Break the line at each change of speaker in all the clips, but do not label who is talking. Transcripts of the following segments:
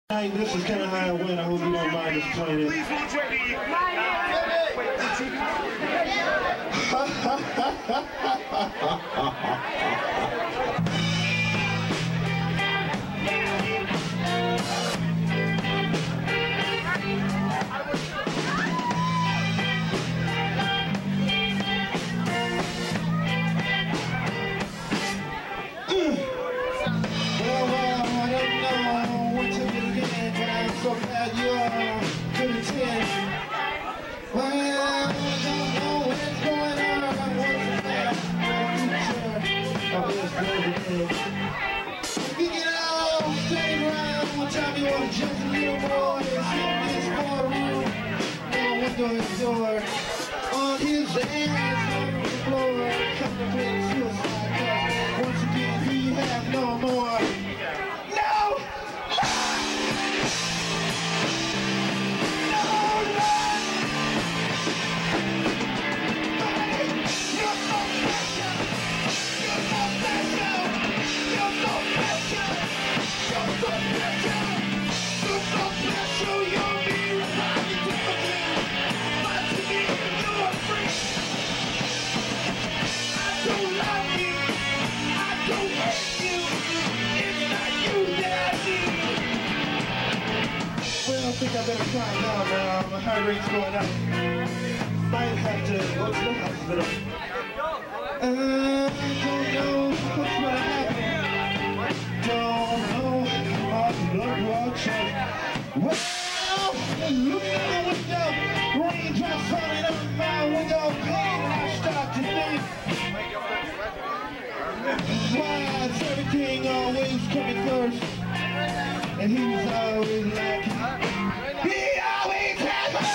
This is kind of how I went. I hope you don't mind us playing it. So glad you are good at 10. Well, I don't know what's going on. I wasn't there. I was everything. If you get out, stay around. One time you want to just a little more. It's in this boardroom. No window and door. On his ass on the floor. Contemplating suicide. Once again, he have no more. I think I better calm down now. My heart rate's going up. Might have to go to the hospital. I don't know what's gonna happen. Don't know how the blood will check. Well, look out the window. Raindrops falling on my window pane, and I start to think, why is everything always coming first? And he's always like, he always has a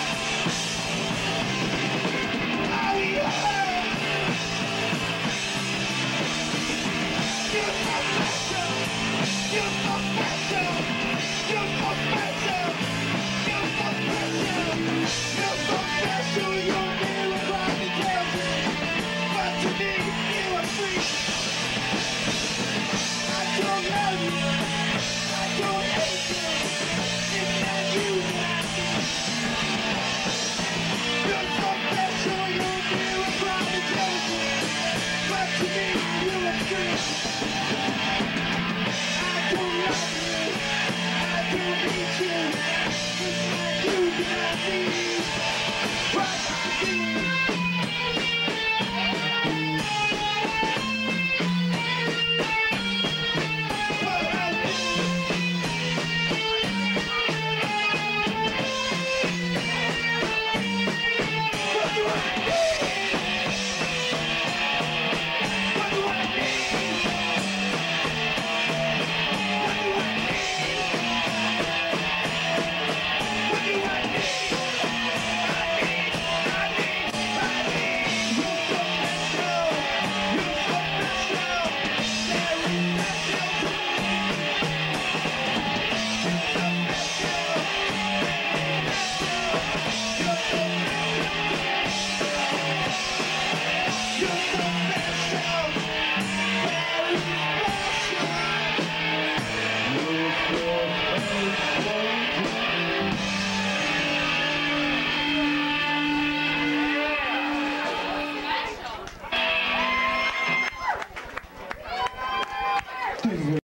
You're so special, you're so special, you're so special, you're so special, you're so special, you're never trying to tell me, but to me, you are free. I don't love you, I don't hate you, it's not you that I need. You're so special, you're never trying to tell me, but to me, you are free. I don't love you, I don't hate you, it's not you that I need.